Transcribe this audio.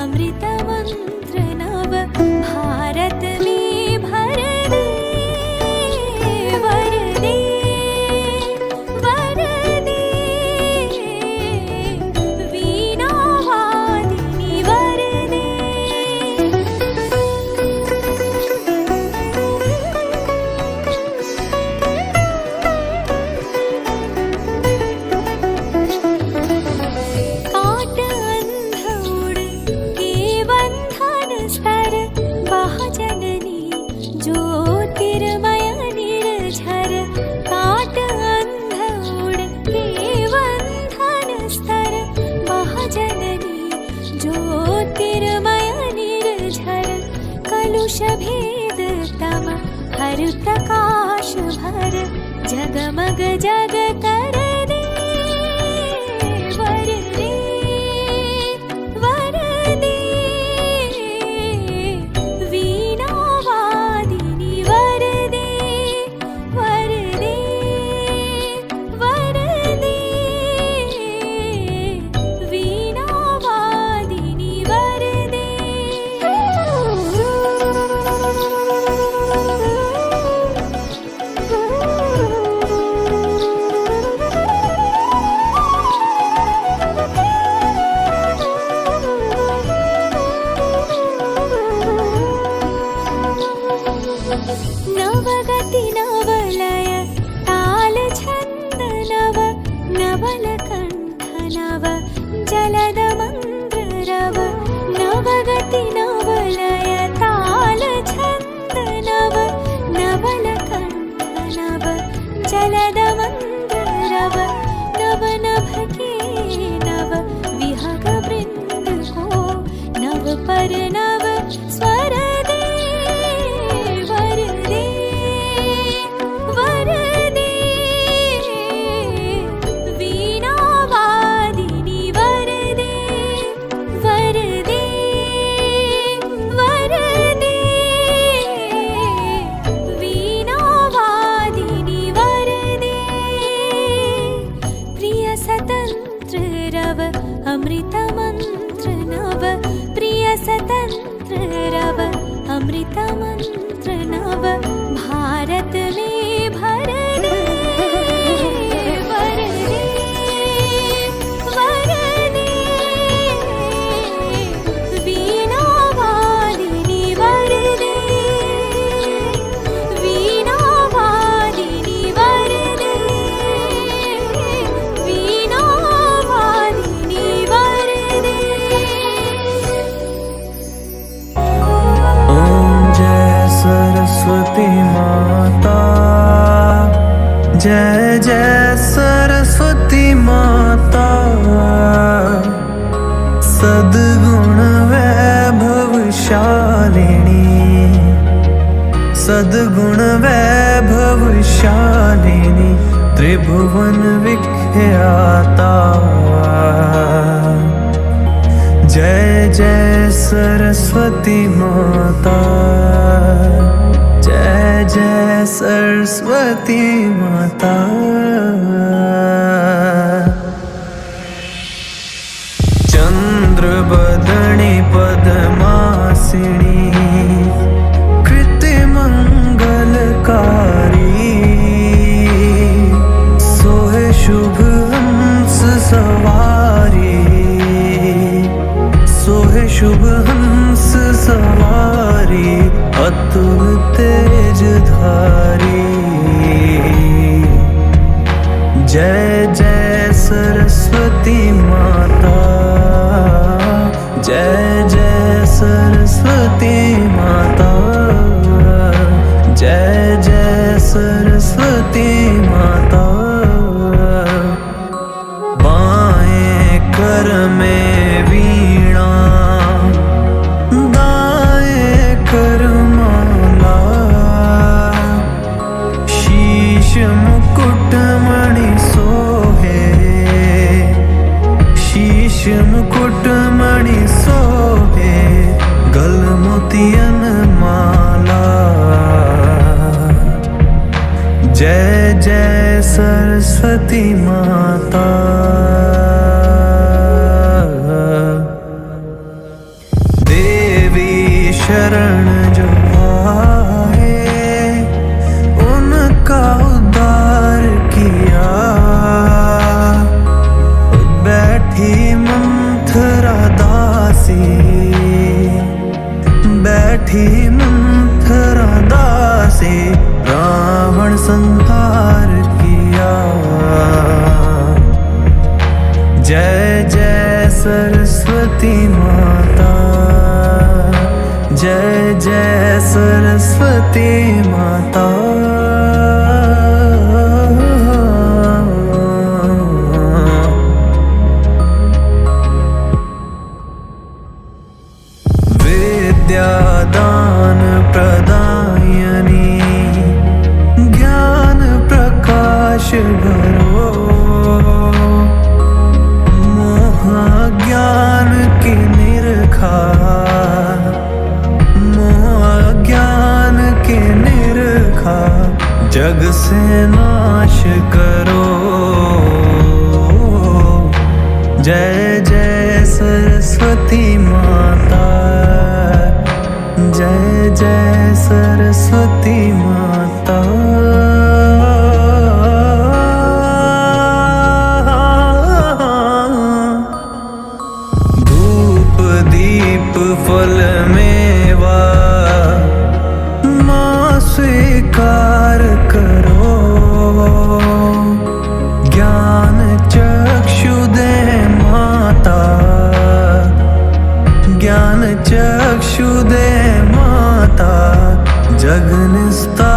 अमृत मंत्र नव भारत में भर दे, वर दे, वर दे, वीणा वादिनी वर दे। काट अंध उड़ के बंधन स्तर, बहुजननी ज्योतिर्मय निर्झर। काट अंध उड़ के बंधन स्तर, बहुजननी ज्योतिर्मय निर्झर। कलुष भेद तम हर प्रकाश भर, जगमग जग कर दे, वर दे, वर दे, वीणा वादिनी वर दे, वर दे, वर दे, वीणा वादिनी वर दे। नवगति नवलय ताल छंद नव, नवल कंठ नव जलद मंद्र रव। नवगति नवलय ताल छंद नव, नवल कंठ नव जलद मंद्र रव। नव नभ के नव विहग वृंद को, नव पर नव स्वर दे, वर दे, वर दे, वीणा वादिनी वर दे, वर दे, वर दे, वीणा वादिनी वर दे। प्रिय स्वतंत्र रव अमृत मंत्र नव, प्रिय स्वतंत्र रव अमृत मंत्र नव भारत में भर दे, वर दे, वर दे, वीणा वादिनी वर दे, वीणा वादिनी वर दे, वीणा वादिनी वर दे। ओम जय सरस्वती माता, जय जय सरस्वती माता। सद्गुण वैभवशालिनी, सद्गुण वैभवशालिनी, त्रिभुवन विख्याता। जय जय सरस्वती माता, जय जय सरस्वती माता। चंद्रबदनी पद्मासिनी, कृतिमंगलकारी। सोहे शुभ हंस सवारी, सोहे शुभ हंस सवारी, अतुल तेज धारी। जय जय सरस्वती माता, जय जय सरस्वती माता, जय जय सरस्वती माता। बाएं कर में वीणा, दाएं कर माला। शीश मुकुट मणि सोहे, शीश मुकुट मणि सोहे, गल मोतियन माला। जय जय सरस्वती माता। संहार किया। जय जय सरस्वती माता, जय जय सरस्वती माता। विद्यादान प्रदायिनी, ज्ञान प्रकाश भरो, मोह ज्ञान की निरखा, मोह ज्ञान की निरखा, जग से नाश करो। जय जय सरस्वती माता, जय जय सरस्वती माता। धूप दीप फल मेवा माँ स्वीकार करो, ज्ञान चक्षु दे माता, ज्ञान चक्षु दे माता, जग निस्तार